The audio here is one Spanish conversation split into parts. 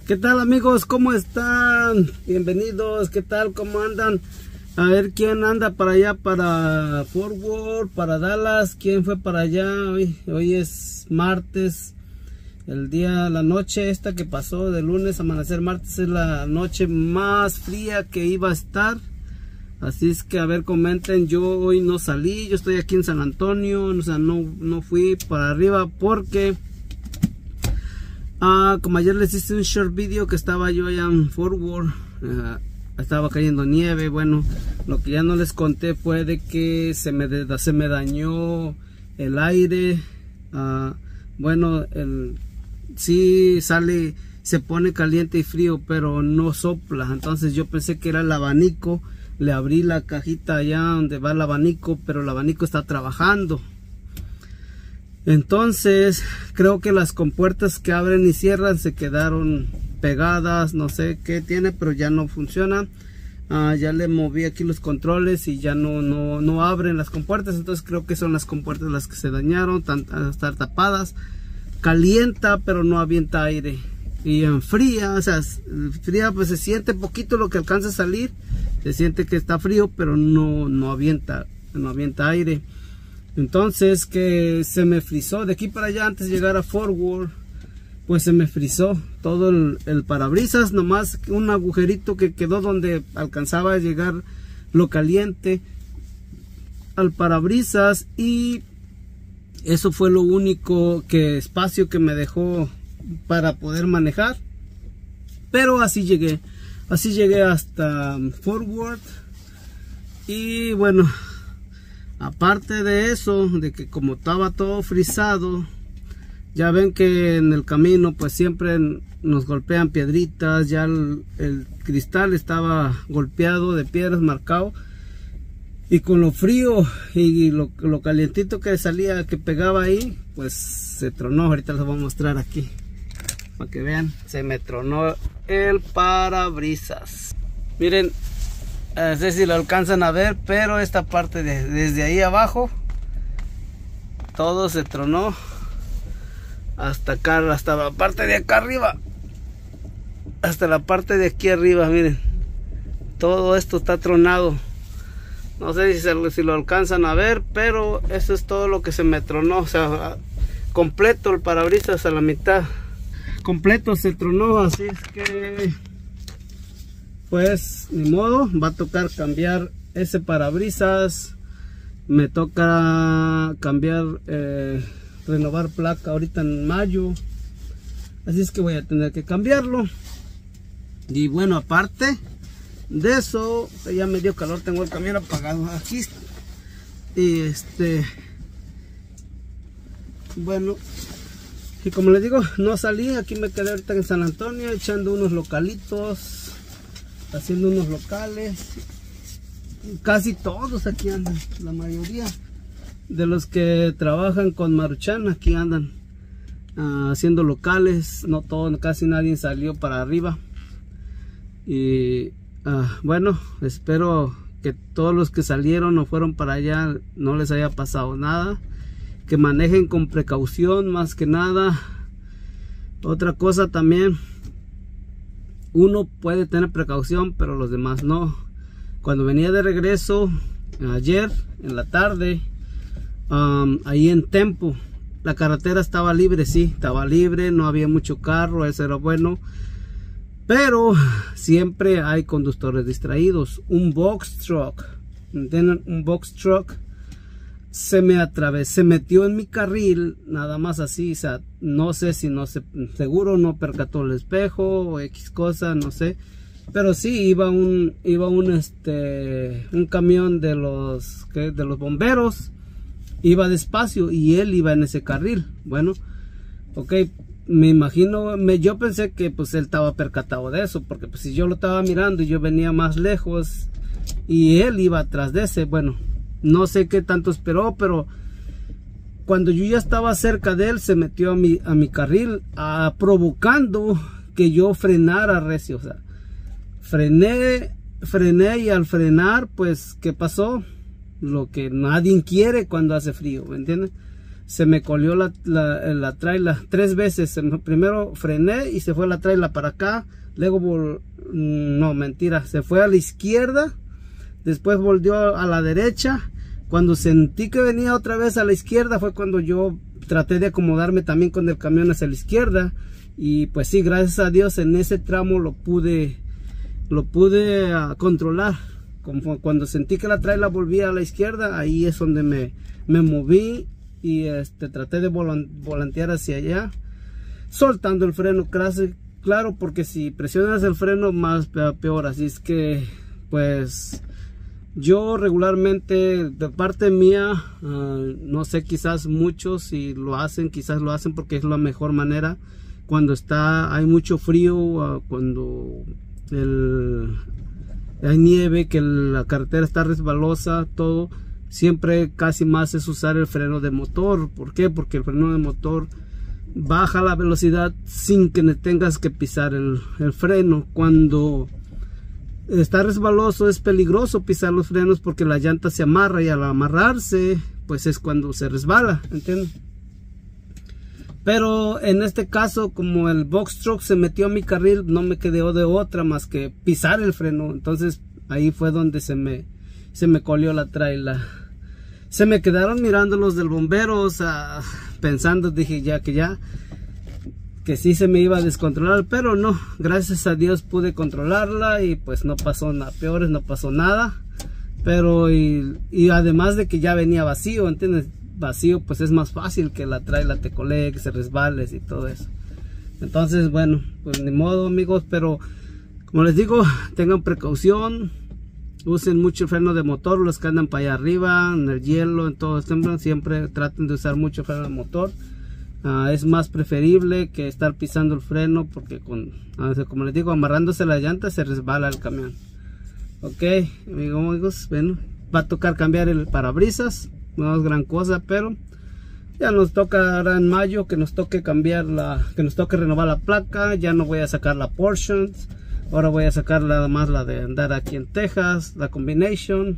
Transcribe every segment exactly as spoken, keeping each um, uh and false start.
¿Qué tal, amigos? ¿Cómo están? Bienvenidos. ¿Qué tal? ¿Cómo andan? A ver quién anda para allá, para Fort Worth, para Dallas. ¿Quién fue para allá? Hoy, hoy es martes. El día, la noche esta que pasó de lunes a amanecer martes es la noche más fría que iba a estar. Así es que a ver, comenten. Yo hoy no salí, yo estoy aquí en San Antonio, o sea, no, no fui para arriba porque ah, como ayer les hice un short video que estaba yo allá en Fort Worth, uh, estaba cayendo nieve. Bueno, lo que ya no les conté fue de que se me, de, se me dañó el aire. Uh, bueno, el sí sale, se pone caliente y frío, pero no sopla. Entonces yo pensé que era el abanico. Le abrí la cajita allá donde va el abanico, pero el abanico está trabajando. Entonces creo que las compuertas que abren y cierran se quedaron pegadas. No sé qué tiene, pero ya no funciona. Uh, ya le moví aquí los controles y ya no, no, no abren las compuertas. Entonces creo que son las compuertas las que se dañaron, tan, estar tapadas. Calienta pero no avienta aire, y enfría, o sea, fría, pues se siente poquito lo que alcanza a salir, se siente que está frío, pero no, no avienta, no avienta aire. Entonces que se me frizó de aquí para allá antes de llegar a Fort Worth, pues se me frizó todo el, el parabrisas, nomás un agujerito que quedó donde alcanzaba a llegar lo caliente al parabrisas, y eso fue lo único que espacio que me dejó para poder manejar. Pero así llegué, así llegué hasta Fort Worth. Y bueno, aparte de eso, de que como estaba todo frisado, ya ven que en el camino pues siempre nos golpean piedritas. Ya el, el cristal estaba golpeado de piedras, marcado. Y con lo frío y lo, lo calientito que salía, que pegaba ahí, pues se tronó. Ahorita les voy a mostrar aquí, para que vean. Se me tronó el parabrisas. Miren, no sé si lo alcanzan a ver, pero esta parte de, desde ahí abajo, todo se tronó. Hasta acá, hasta la parte de acá arriba. Hasta la parte de aquí arriba, miren. Todo esto está tronado. No sé si, se, si lo alcanzan a ver, pero eso es todo lo que se me tronó. O sea, completo el parabrisas a la mitad. Completo se tronó, así es que pues ni modo, va a tocar cambiar ese parabrisas. Me toca cambiar, eh, renovar placa ahorita en mayo. Así es que voy a tener que cambiarlo. Y bueno, aparte de eso, ya me dio calor, tengo el camión apagado aquí. Y este, bueno, y como les digo, no salí, aquí me quedé ahorita en San Antonio echando unos localitos, haciendo unos locales. Casi todos aquí andan, la mayoría de los que trabajan con Maruchan aquí andan uh, haciendo locales. No todo, casi nadie salió para arriba. Y Uh, bueno, espero que todos los que salieron o fueron para allá no les haya pasado nada, que manejen con precaución más que nada. Otra cosa también, uno puede tener precaución pero los demás no. Cuando venía de regreso ayer en la tarde, um, ahí en Tempo, la carretera estaba libre, sí, estaba libre, no había mucho carro, eso era bueno. Pero siempre hay conductores distraídos. Un box truck, ¿entienden? Un box truck se me atravesó, se metió en mi carril, nada más así. O sea, no sé si no se, seguro no percató el espejo o X cosa, no sé. Pero sí iba un, iba un este, un camión de los, ¿qué? de los bomberos, iba despacio y él iba en ese carril. Bueno, ok. Me imagino, me, yo pensé que pues él estaba percatado de eso, porque pues si yo lo estaba mirando y yo venía más lejos y él iba atrás de ese, bueno, no sé qué tanto esperó, pero cuando yo ya estaba cerca de él se metió a mi, a mi carril, a, provocando que yo frenara recio. O sea, frené, frené y al frenar, pues ¿qué pasó? Lo que nadie quiere cuando hace frío, ¿me entiendes? se me colió la, la, la traila tres veces. Primero frené y se fue la traila para acá, luego no, mentira, se fue a la izquierda, después volvió a la derecha. Cuando sentí que venía otra vez a la izquierda fue cuando yo traté de acomodarme también con el camión hacia la izquierda, y pues sí, gracias a Dios en ese tramo lo pude lo pude uh, controlar. Como cuando sentí que la traila volvía a la izquierda, ahí es donde me, me moví y este, traté de volan, volantear hacia allá, soltando el freno, claro, porque si presionas el freno más peor. Así es que pues yo regularmente, de parte mía, uh, no sé, quizás muchos si lo hacen, quizás lo hacen porque es la mejor manera. Cuando está, hay mucho frío, uh, cuando el, hay nieve, que la carretera está resbalosa, todo, siempre casi más es usar el freno de motor. ¿Por qué? Porque el freno de motor baja la velocidad sin que tengas que pisar el, el freno. Cuando está resbaloso es peligroso pisar los frenos porque la llanta se amarra, y al amarrarse pues es cuando se resbala, ¿entiendes? Pero en este caso, como el box truck se metió a mi carril, no me quedó de otra más que pisar el freno. Entonces ahí fue donde se me se me colió la traila. Se me quedaron mirando los del bombero, o sea, pensando, dije ya que ya que sí se me iba a descontrolar, pero no, gracias a Dios pude controlarla y pues no pasó nada peores, no pasó nada. Pero y, y además de que ya venía vacío, ¿entiendes? Vacío pues es más fácil que la traila te colee, que se resbales y todo eso. Entonces bueno, pues ni modo, amigos, pero como les digo, tengan precaución, usen mucho el freno de motor. Los que andan para allá arriba, en el hielo, en todo esto, siempre traten de usar mucho freno de motor. Uh, es más preferible que estar pisando el freno, porque con, como les digo, amarrándose la llanta se resbala el camión. Ok, amigos, amigos, bueno, va a tocar cambiar el parabrisas, no es gran cosa, pero ya nos toca ahora en mayo que nos toque cambiar la, que nos toque renovar la placa. Ya no voy a sacar la Portions, ahora voy a sacar nada más la de andar aquí en Texas, la Combination.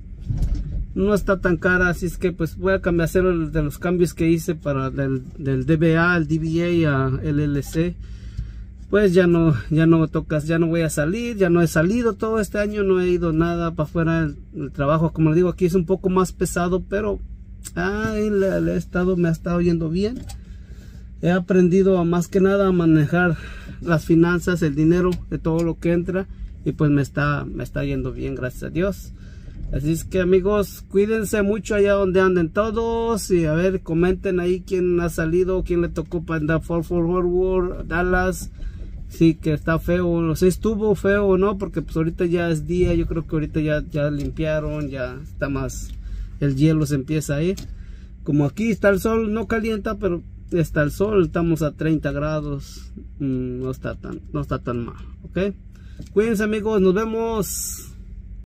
No está tan cara, así es que pues voy a cambiar, hacer el de los cambios que hice para del, del D B A, el D B A a L L C. Pues ya no, ya no tocas, ya no voy a salir, ya no he salido todo este año, no he ido nada para afuera. El, el trabajo, como les digo, aquí es un poco más pesado, pero ay, le, le he estado, me ha estado yendo bien. He aprendido a más que nada a manejar las finanzas, el dinero, de todo lo que entra, y pues me está, me está yendo bien, gracias a Dios. Así es que, amigos, cuídense mucho allá donde anden todos, y a ver, comenten ahí quién ha salido, quién le tocó para andar Fort Worth, Dallas. Sí, que está feo, no sé, estuvo feo o no, porque pues ahorita ya es día. Yo creo que ahorita ya, ya limpiaron, ya está más, el hielo se empieza a ir. Como aquí está el sol, no calienta, pero está el sol, estamos a treinta grados, mm, no está tan, no está tan mal, ok. Cuídense, amigos, nos vemos.